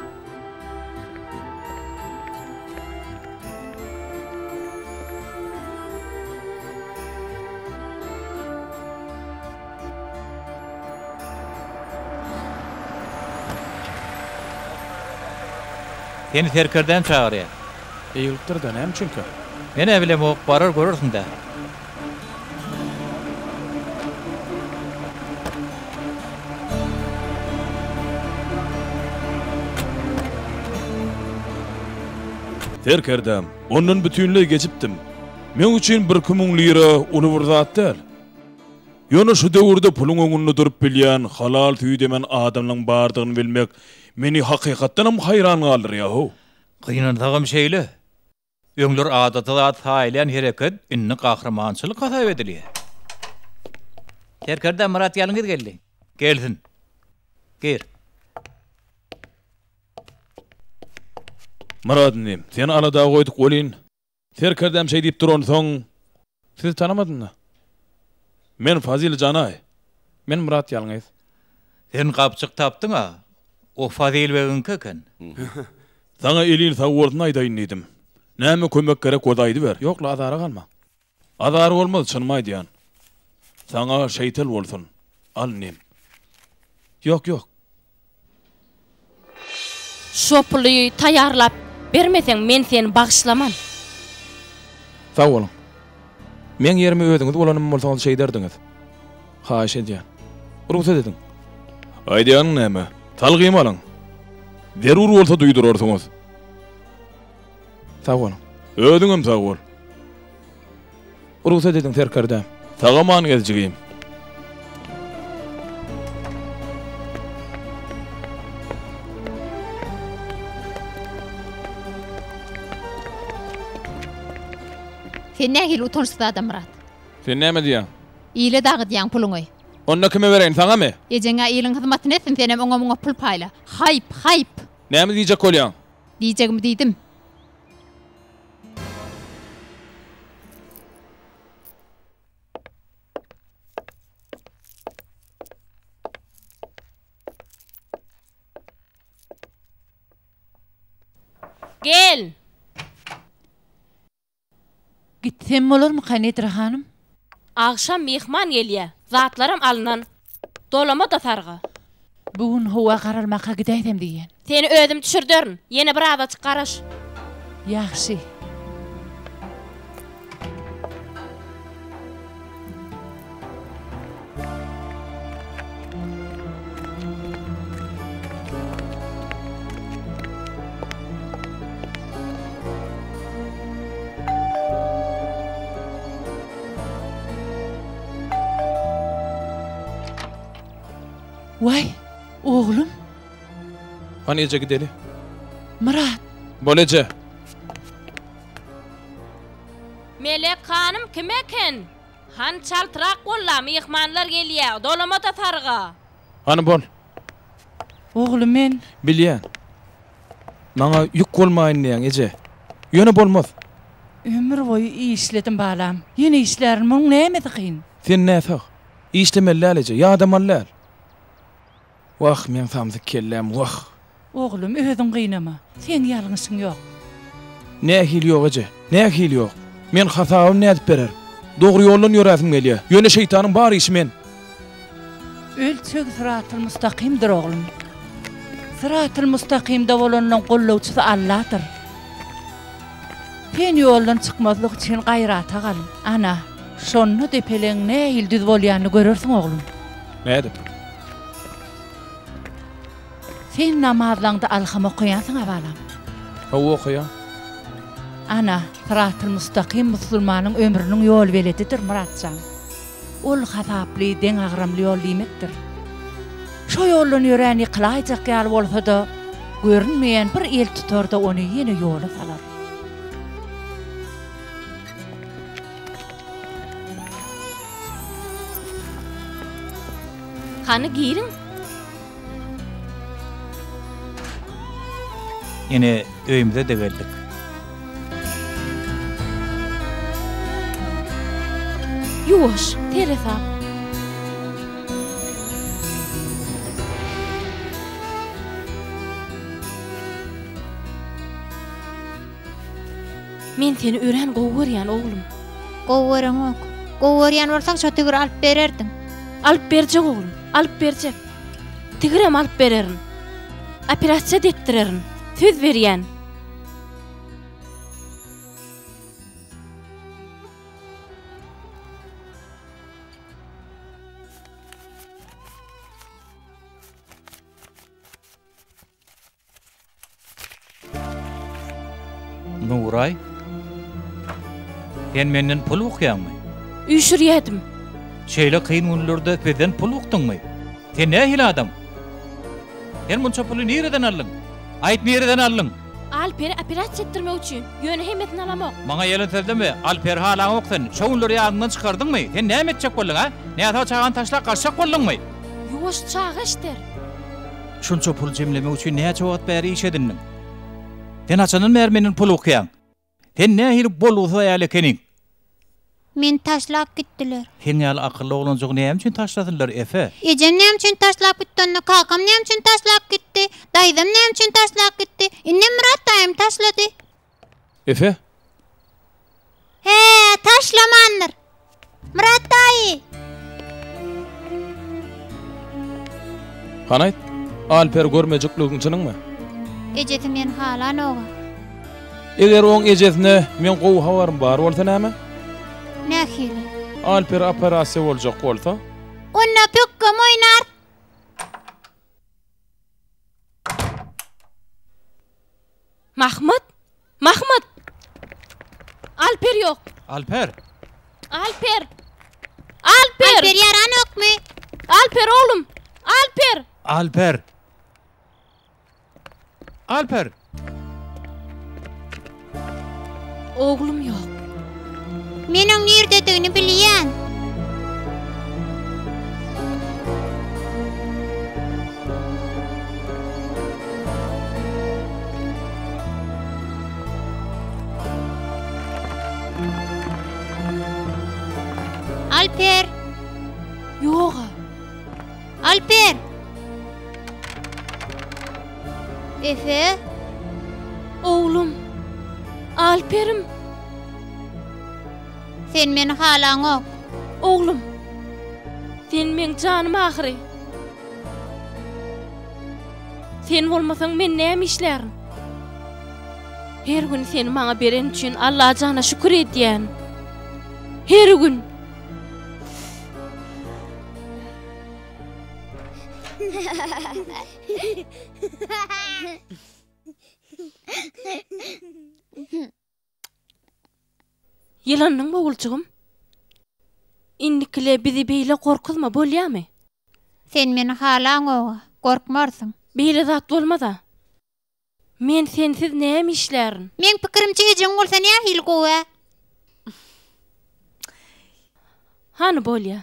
Speaker 6: Seni terkerden çağırıyor.
Speaker 1: Eýilipdir da näme çünki?
Speaker 6: Mene bilem o barar görürsün da.
Speaker 1: Terkerdem, onun bütünlüğü geçipdim. Men üçin 1.000 lira uly bir zat däl. Ýöne şu döwürde pulun öňünde durup bilýän halal tüý demen adamlaryň bardygyny bilmek meni hakykatdanam hayran galdyrýar.
Speaker 6: Gynandagym şeýle. Öňler adaty zat haýlan hereket inni gahrmançylyk hasap edilýär. Terkerden Murat ýalyňyz geldi. Gelsin. Gir.
Speaker 1: Muratnym, sen alada goýdyk bolyn. Terkerdem şey diýip duransoň, siz tanamadyňmy? Men Fazil Canay. Men Murat ýalyňyz.
Speaker 6: Sen kapçyk tapdyň ha. O Fazil beginki eken.
Speaker 1: Sana elin sağwurdyny aýdaýyn diýdim. Näme kömek gerek odaýdy ber. Ýokla adara galma. Adara bolmaz çynma diýän. Sana şeýtel bolsun. Al nem. Ýok.
Speaker 4: Şu puly taýarlap bermeseň men seni bagışlaman.
Speaker 1: Sağ bolun. Men ýerime özüňiz bolanym bolsaňyz şey derdiňiz. Haýyş edýän. Ruhsat ediň. Aýdýan näme? Talgym alyň. Zerur bolsa duýdurarsyňyz. Sağ bolun. Özüňem sağ bol. Ruhsat ediň terkerde. Tagaman gezjigim.
Speaker 7: Sen nägil utançsız adam Murat.
Speaker 1: Sen näme diýän?
Speaker 7: Ýyle dagy diýän puluňy.
Speaker 1: Onda kime bereýin, saňa me?
Speaker 7: Ejeňe ýylyň hyzmatyny etsin senem oňa pul paýla. Hayp.
Speaker 1: Näme diýjek bolýan?
Speaker 7: Diýjegimi diýdim.
Speaker 4: Gel.
Speaker 3: Gitsem bolarmy Kanetra hanım?
Speaker 4: Akşam mehman gelýär. Zatlaram alynan. Dolama da sarga.
Speaker 3: Bugün howa garalmaka gideýdim diýen.
Speaker 4: Seni özüm düşürdirin. Ýene bir ada çykaraş.
Speaker 3: Ýaxşy. Vay, oğlum.
Speaker 1: Hani ece gideli?
Speaker 3: Murat.
Speaker 1: Bolece.
Speaker 4: Melek hanım kim eken? Han çaltırak bolla mihmanlar gelýär. Dolamata targa.
Speaker 1: Hany bol.
Speaker 3: Oglum men
Speaker 1: Bilýän. Maňa ýük bolmaýyn diýen eje. Ýöne bolmaz.
Speaker 3: ömür boyu işledim balam. Yeni işlerim on näme kyn?
Speaker 1: Sen näsag? İşlemellär eje, ýadamallär. Wah, men samsyk kellem, wah.
Speaker 3: Oglum özüň gynama. Sen ýalňysyň ýok.
Speaker 1: Nähil ýok eje, nähil ýok. Men hasabym nädip berer? Dogry ýoldan ýöräsim gelýär. Ýöne şeytanyň bar işi men.
Speaker 3: Ölçek sıratyl mustaqimdir oglum. Sıratyl mustaqimde bolanyň gollawçysy Allah'dyr. Sen ýoldan çykmazlyk üçin gaýrata gal. Ana, şonu depeleň nähil düz bolýany görürsiň oglum.
Speaker 1: Nädip?
Speaker 3: Sen namazlaňda alham okuýansyň abalam.
Speaker 1: Hawa okuýan.
Speaker 3: Ana, sıratyl mustaqim musulmanyň ömrüniň ýol beletidir Muratjan. Ol hasaply, deň agramly ýol diýmekdir. Şo ýoldan ýören ýykylaýjak ýaly bolsa da, görünmeýän bir el tutar da ony ýene ýola salar.
Speaker 4: Hany girin?
Speaker 6: Yine öýümde de geldik.
Speaker 4: Ýuwaş, teresa. Men seni ören gowuryan oglum.
Speaker 5: Gowurun ok. Gowuryan bolsaň şo tigir alyp bererdiň.
Speaker 4: Alyp berjek oglum, alyp berjek. Tigirem alyp bererin. Operasiýa dettirerin. Söz berýän.
Speaker 6: Nuray. Sen menden pul okyanmy?
Speaker 4: Üýşürýädim.
Speaker 6: Şeýle kyn günlerde peden pul okdyňmy? Sen nähil adam? Sen munça puly nereden aldyň? Aýt nereden aldyň?
Speaker 4: Alper operatsiýa etdirmek üçin ýöne hemetini alamak.
Speaker 6: Maňa ýelenteldimi? Alper halaň okdyn. Şoňlary ýadyndan çykardyňmy? Sen näme etjek boldun ha? Näme çagan taşlap gaçak boldyňmy?
Speaker 4: Ýuwaş çaga işler.
Speaker 6: Şunça pul jemlemek üçin näme jogap bäri iş edindiň? Sen açanyň mer meniň pul okyan. Sen nähil bolýsa ýaly ekeniň?
Speaker 5: Men taşlap gitdiler.
Speaker 6: Sen ýaly akylly olanjak näme üçin taşladylar efe?
Speaker 5: Ejem näme üçin taşlap gitdi? Kakam näme üçin taşlap gitdi? Daýdam näme üçin taşlap gitdi? Innem Murat daýym taşlady.
Speaker 1: Efe?
Speaker 5: He, taşlamandyr. Murat daýy.
Speaker 1: Hanaýt? Alper görmejekligiň çynyňmy?
Speaker 5: Ejeti men halan oga.
Speaker 1: Eger oň ejesine men gowy habarym bar bolsa näme?
Speaker 5: Nähili?
Speaker 1: Alper operasiýa boljak bolsa?
Speaker 5: Onna pökküm oýnar.
Speaker 4: Mahmud? Mahmud! Alper ýok.
Speaker 6: Alper.
Speaker 4: Alper! Alper!
Speaker 5: Alper yaran okmy?
Speaker 4: Alper oğlum! Alper!
Speaker 6: Alper. Alper.
Speaker 4: Oğlum ýok.
Speaker 5: Meniň nerdedigini bilýän. Alper.
Speaker 4: Ýok.
Speaker 5: Alper. Efe.
Speaker 4: Oğlum. Alperim.
Speaker 5: Sen meni halaň ok.
Speaker 4: Oğlum. Sen men canım ahry. Sen bolmasaň men näme işlärin? Her gün seni maňa beren üçin Allah jana şükür edýän. Her gün. Yılanyň bogulçugum. Indikile bizi beýle korkuzma bolýarmy?
Speaker 5: Sen meni halaň oga. Korkmarsyň.
Speaker 4: Beýle zat bolmada. Men sensiz näme işlärin?
Speaker 5: Men pikirimçe ejem bolsa nähil gowa?
Speaker 4: Hany bolýa?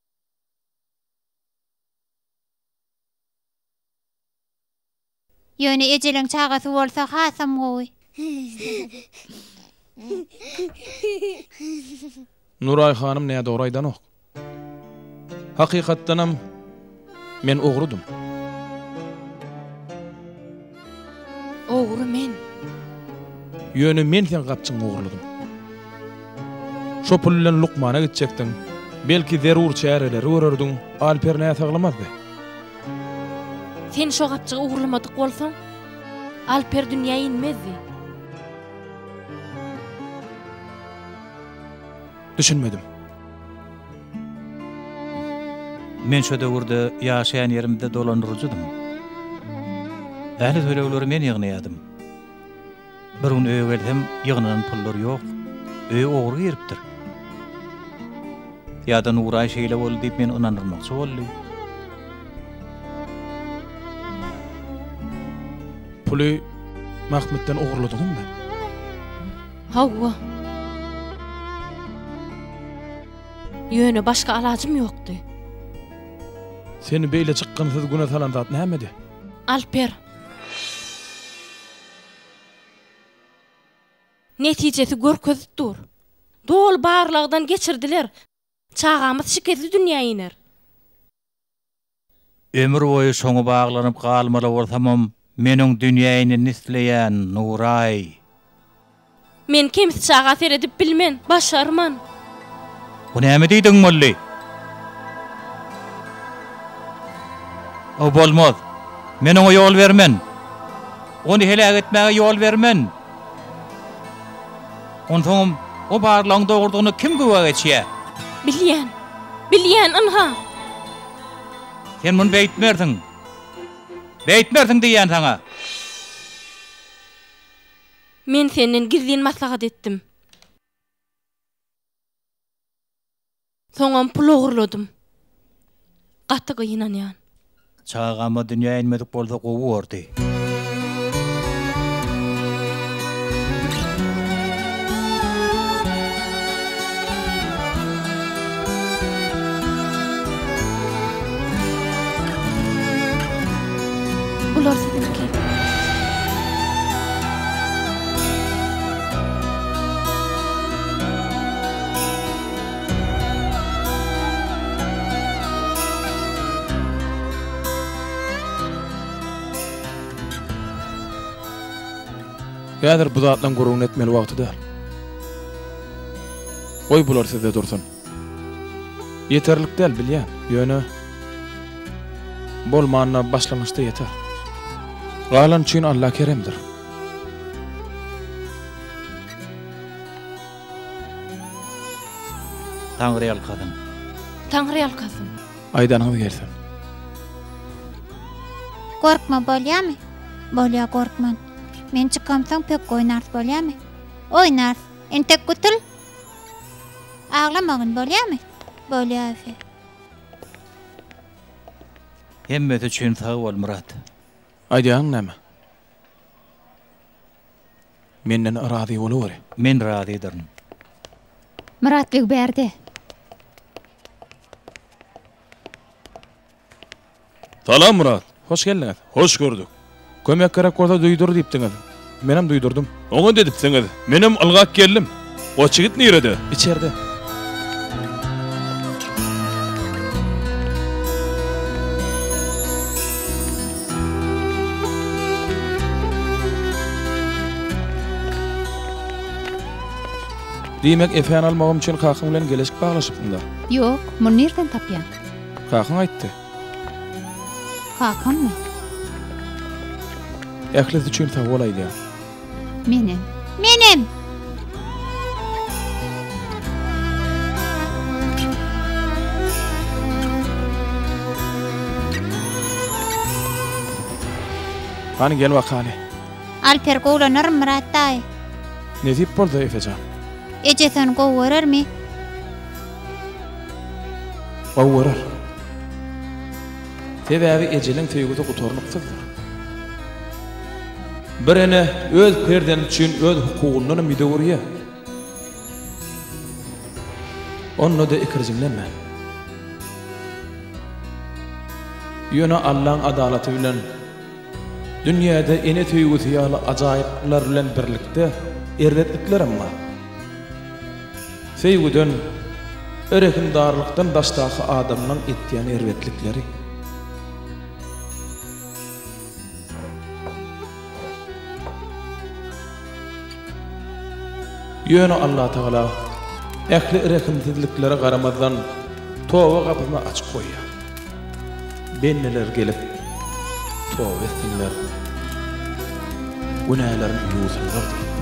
Speaker 5: Ýöne ejeliň çagasy bolsa hasam gowy.
Speaker 1: Nuray hanım näde oraydan ok. Hakykatdanam men ogrudum.
Speaker 4: Ogry men.
Speaker 1: Ýöne men sen gapçyň ogurludum. Şo pul bilen Lukmana gitjekdiň. Belki zerur çäreleri görürdüň. Alper näme saglamazdy.
Speaker 4: Sen şo gapçygy ogurlamadyk bolsaň, Alper dünýäye inmezdi.
Speaker 1: Düşünmedim.
Speaker 6: Men şo döwürde ýaşaýan ýerimde dolandyryjydym. Ähli tölegleri men ýygnaýadym. Bir gün öýe gelsem, ýygnanan pullar ýok. Öýe ogry giripdir. Ýadan uğray şeýle boldy diýip men inandyrmakçy boldy.
Speaker 1: Puli Mahmutdan ogurladyňmy?
Speaker 4: Hawa. Ýöne başga alajym ýokdy.
Speaker 1: Seni beýle çykkansyz güne salan zat nämedi?
Speaker 4: Alper. Netijesi görkezipdir. Dol barlagdan geçirdiler. Çağamyz şiketli dünýäye iner.
Speaker 6: Ömür boyu şoňa baglanyp galmaly bolsamam, meniň dünýäni nisleýän Nuray.
Speaker 4: Men kimsi çaga seredip bilmen, başarman.
Speaker 6: Bu näme diýdiň molly? O bolmaz. Men oňa ýol bermen. Ony helak etmäge ýol bermen. Onsoň o barlagyň dogurdygyny kim güwag etýär?
Speaker 4: Bilýän anha.
Speaker 6: Sen muny beýtmersiň. Beýtmersiň diýýän saňa.
Speaker 4: Men senden gizlin maslahat etdim. Soňam pul ogurladym. Gaty gynanýan.
Speaker 6: Çağama dünýä inmedik bolsa gowy berdi.
Speaker 4: Bular sizinki.
Speaker 1: Ýa-da bu zatdan gurrun etmeli wagty däl. Oy bular size dursun. Yeterlik däl bilýän. Ýöne bolmanyna başlanyşda yeter. Galan üçin Allah keremdir.
Speaker 6: Taňry ýalkadym.
Speaker 4: Taňry ýalkasyn.
Speaker 1: Aýdanyňyz gelsin.
Speaker 5: Korkma bolýarmy? Bolýa korkman. Men çıkamsaň pek oýnars bolýarmy? Oýnars. Entek gutul. Ağlamagyn bolýarmy? Bolýar.
Speaker 6: Hemmeti üçin sag bol Murat.
Speaker 1: Aýdýaň näme? Menden razy bolary.
Speaker 6: Men razydyr.
Speaker 7: Muratlyk berdi.
Speaker 1: Salam Murat. Hoş geldiňiz. Hoş gördük. Kömek gerek bolsa duýdur diýipdiňiz. Menem duýdurdum. Oňa dedipsiňiz. Menem algak geldim. O çigit nerede? İçeride. Diýmek efän almagym üçin kakym bilen geleşik baglaşypdym.
Speaker 7: Ýok, muny nerden tapýan?
Speaker 1: Kakym aýtdy.
Speaker 7: Hakanmy?
Speaker 1: Ählis üçin sag bolaýdy.
Speaker 5: Menem.
Speaker 1: Hani gel wakany.
Speaker 5: Alper gowlanar Murat daý.
Speaker 1: Nezip boldy Efecan.
Speaker 5: Ejesen gowurarmy?
Speaker 1: Gowurar. Sebäbi ejeliň töýgüde gutornyksyzdyr. Birine öz perden üçin öz hukugundan müdawirýe. Onu da ikirjinleme. Ýöne Allah'ın adalaty bilen dünýäde ene töýgüsi ýaly ajaýyplar bilen birlikde erretliklerim bar. Feýgüden, örekindarlykdan başdaky adamlaryň etýän erretlikleri. Ýöne Allah Taala ähli örekimsizliklere garamazdan towa gapasyny açyp goýýar. Benneler gelip towa etsinler. Günahlarını yuwsunlar.